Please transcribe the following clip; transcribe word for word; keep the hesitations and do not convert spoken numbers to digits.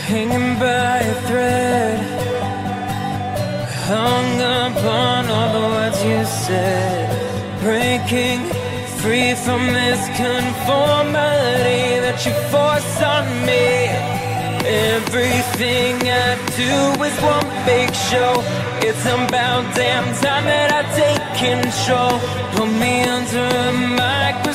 hanging by a thread, hung upon all the words you said, breaking free from this conformity that you force on me. Everything I do is one big show. It's about damn time that I take control. Put me under a microscope.